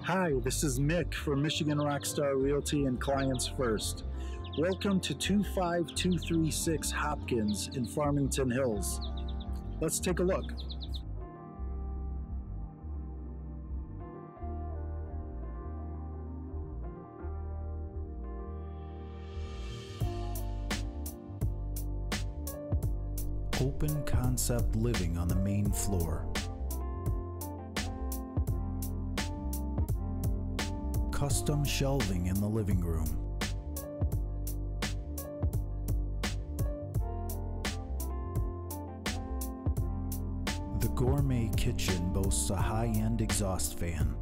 Hi, this is Mick from Michigan Rockstar Realty and Clients First. Welcome to 25236 Hopkins in Farmington Hills. Let's take a look. Open concept living on the main floor. Custom shelving in the living room. The gourmet kitchen boasts a high-end exhaust fan.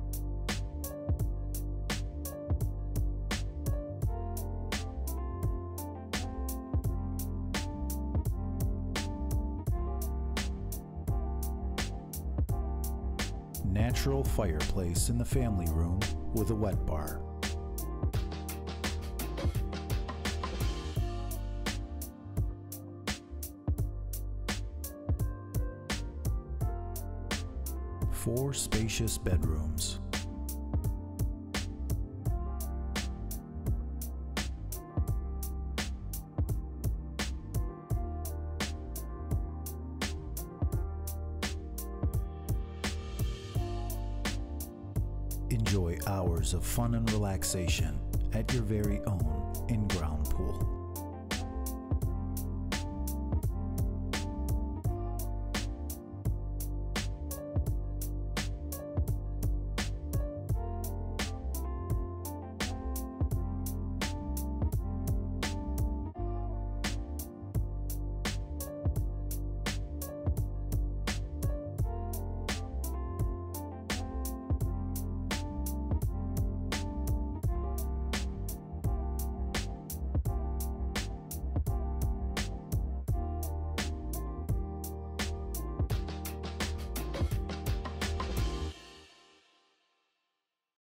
Natural fireplace in the family room with a wet bar. Four spacious bedrooms. Enjoy hours of fun and relaxation at your very own in-ground